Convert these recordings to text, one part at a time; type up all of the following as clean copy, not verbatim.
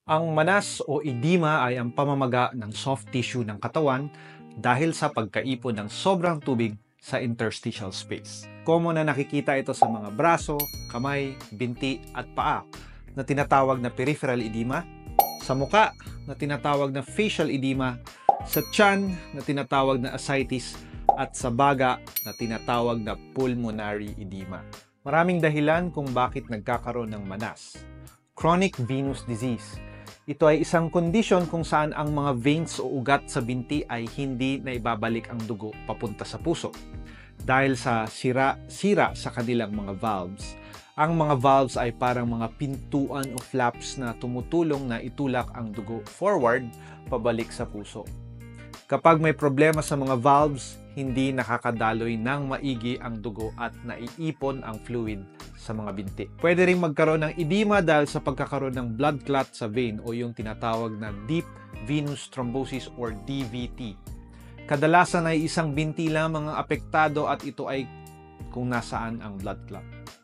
Ang manas o edema ay ang pamamaga ng soft tissue ng katawan dahil sa pagkaipon ng sobrang tubig sa interstitial space. Common na nakikita ito sa mga braso, kamay, binti at paa na tinatawag na peripheral edema, sa muka na tinatawag na facial edema, sa tiyan na tinatawag na ascites at sa baga na tinatawag na pulmonary edema. Maraming dahilan kung bakit nagkakaroon ng manas. Chronic venous disease. Ito ay isang kondisyon kung saan ang mga veins o ugat sa binti ay hindi na ibabalik ang dugo papunta sa puso. Dahil sa sira sa kanilang mga valves. Ang mga valves ay parang mga pintuan o flaps na tumutulong na itulak ang dugo forward pabalik sa puso. Kapag may problema sa mga valves, hindi nakakadaloy ng maigi ang dugo at naiipon ang fluid sa mga binti. Pwede ring magkaroon ng edema dahil sa pagkakaroon ng blood clot sa vein o yung tinatawag na deep venous thrombosis or DVT. Kadalasan ay isang binti lamang ang apektado at ito ay kung nasaan ang blood clot.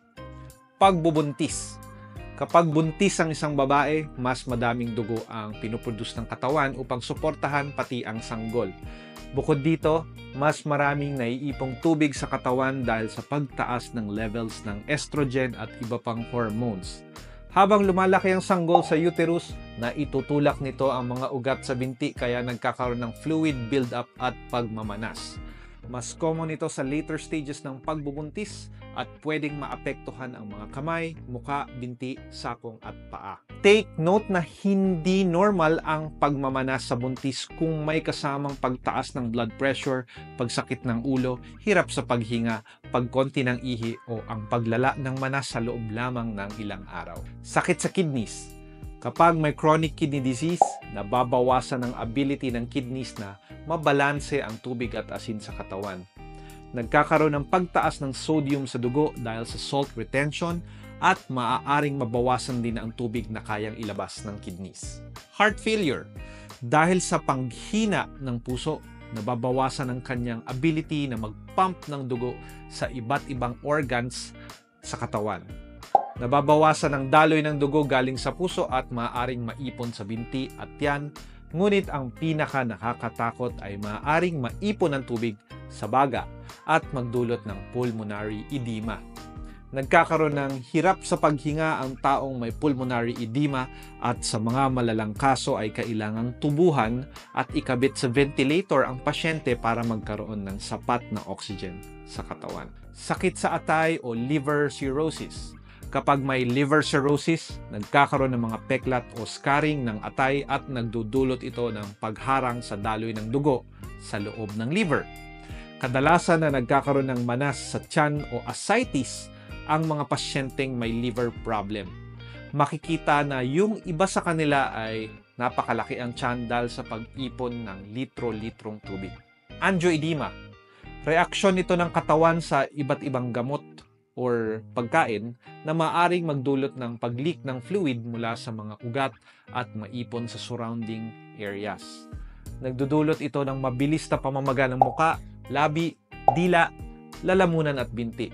Pagbubuntis. Kapag buntis ang isang babae, mas madaming dugo ang pinuproduce ng katawan upang suportahan pati ang sanggol. Bukod dito, mas maraming naiipong tubig sa katawan dahil sa pagtaas ng levels ng estrogen at iba pang hormones. Habang lumalaki ang sanggol sa uterus, naitutulak nito ang mga ugat sa binti kaya nagkakaroon ng fluid buildup at pagmamanas. Mas common ito sa later stages ng pagbubuntis at pwedeng maapektuhan ang mga kamay, muka, binti, sakong at paa. Take note na hindi normal ang pagmamanas sa buntis kung may kasamang pagtaas ng blood pressure, pagsakit ng ulo, hirap sa paghinga, pagkonti ng ihi o ang paglala ng manas sa loob lamang ng ilang araw. Sakit sa kidneys. Kapag may chronic kidney disease, nababawasan ang ability ng kidneys na mabalanse ang tubig at asin sa katawan. Nagkakaroon ng pagtaas ng sodium sa dugo dahil sa salt retention at maaaring mabawasan din ang tubig na kayang ilabas ng kidneys. Heart failure. Dahil sa panghina ng puso, nababawasan ang kanyang ability na mag-pump ng dugo sa iba't ibang organs sa katawan. Nababawasan ang daloy ng dugo galing sa puso at maaaring maipon sa binti at tiyan, ngunit ang pinaka nakakatakot ay maaaring maipon ng tubig sa baga at magdulot ng pulmonary edema. Nagkakaroon ng hirap sa paghinga ang taong may pulmonary edema at sa mga malalang kaso ay kailangang tubuhan at ikabit sa ventilator ang pasyente para magkaroon ng sapat na oxygen sa katawan. Sakit sa atay o liver cirrhosis. Kapag may liver cirrhosis, nagkakaroon ng mga peklat o scarring ng atay at nagdudulot ito ng pagharang sa daloy ng dugo sa loob ng liver. Kadalasan na nagkakaroon ng manas sa tiyan o ascites ang mga pasyenteng may liver problem. Makikita na yung iba sa kanila ay napakalaki ang tiyan dahil sa pag-ipon ng litro-litrong tubig. Angioedema. Reaksyon ito ng katawan sa iba't ibang gamot or pagkain na maaaring magdulot ng pag-leak ng fluid mula sa mga ugat at maipon sa surrounding areas. Nagdudulot ito ng mabilis na pamamaga ng muka, labi, dila, lalamunan at binti.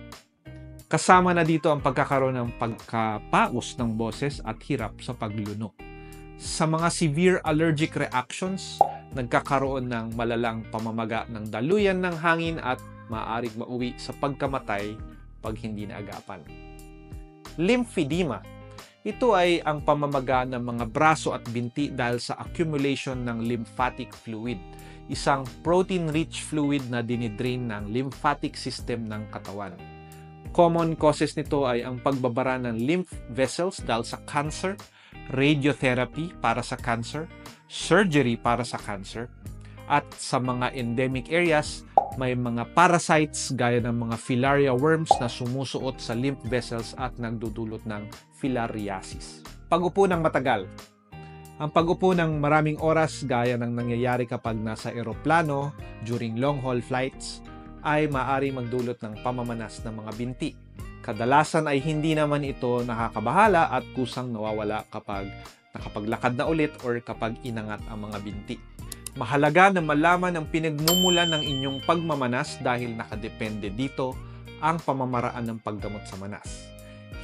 Kasama na dito ang pagkakaroon ng pagkapaos ng boses at hirap sa pagluno. Sa mga severe allergic reactions, nagkakaroon ng malalang pamamaga ng daluyan ng hangin at maaaring mauwi sa pagkamatay pag hindi naagapan. Lymphedema. Ito ay ang pamamaga ng mga braso at binti dahil sa accumulation ng lymphatic fluid, isang protein-rich fluid na dinidrain ng lymphatic system ng katawan. Common causes nito ay ang pagbabara ng lymph vessels dahil sa cancer, radiotherapy para sa cancer, surgery para sa cancer, at sa mga endemic areas, may mga parasites gaya ng mga filaria worms na sumusuot sa lymph vessels at nagdudulot ng filariasis. Pag-upo ng matagal. Ang pag-upo ng maraming oras gaya ng nangyayari kapag nasa eroplano during long-haul flights ay maaari magdulot ng pamamanas ng mga binti. Kadalasan ay hindi naman ito nakakabahala at kusang nawawala kapag nakapaglakad na ulit or kapag inangat ang mga binti. Mahalaga na malaman ang pinagmumulan ng inyong pagmamanas dahil nakadepende dito ang pamamaraan ng paggamot sa manas.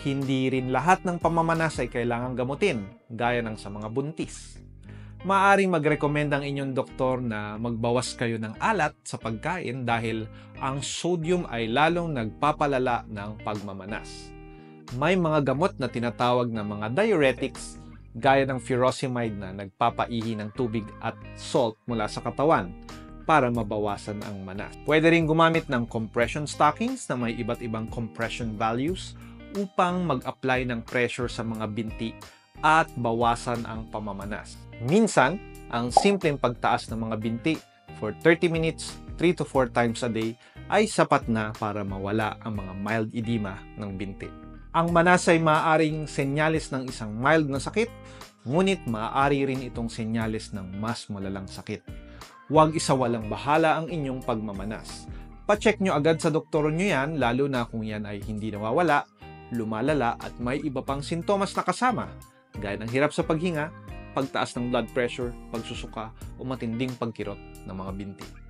Hindi rin lahat ng pamamanas ay kailangang gamutin, gaya ng sa mga buntis. Maaring magrekomenda ang inyong doktor na magbawas kayo ng alat sa pagkain dahil ang sodium ay lalong nagpapalala ng pagmamanas. May mga gamot na tinatawag na mga diuretics gaya ng furosemide na nagpapaihi ng tubig at salt mula sa katawan para mabawasan ang manas. Pwede rin gumamit ng compression stockings na may iba't ibang compression values upang mag-apply ng pressure sa mga binti at bawasan ang pamamanas. Minsan, ang simpleng pagtaas ng mga binti for 30 minutes, 3 to 4 times a day ay sapat na para mawala ang mga mild edema ng binti. Ang manas ay maaaring senyales ng isang mild na sakit, ngunit maaari rin itong senyales ng mas malalang sakit. Huwag isawalang bahala ang inyong pagmamanas. Pa-check nyo agad sa doktor nyo yan, lalo na kung yan ay hindi nawawala, lumalala at may iba pang sintomas na kasama, gaya ng hirap sa paghinga, pagtaas ng blood pressure, pagsusuka o matinding pagkirot ng mga binti.